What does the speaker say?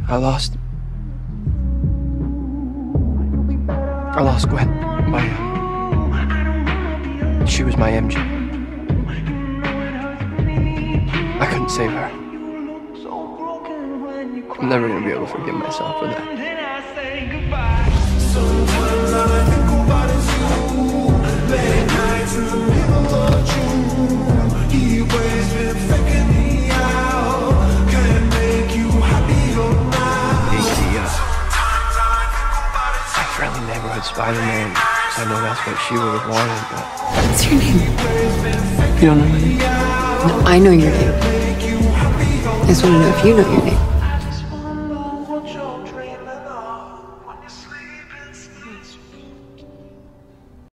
I lost Gwen. She was my MJ. I couldn't save her. I'm never gonna be able to forgive myself for that. Sometimes all I think about is you. Late nights in the middle of June. He always been faking me out. Can't make you happier now. My friendly neighborhood Spider-Man. I know that's what she would have wanted, but... What's your name? You don't know my name? No, I know your name. I just want to know if you know your name.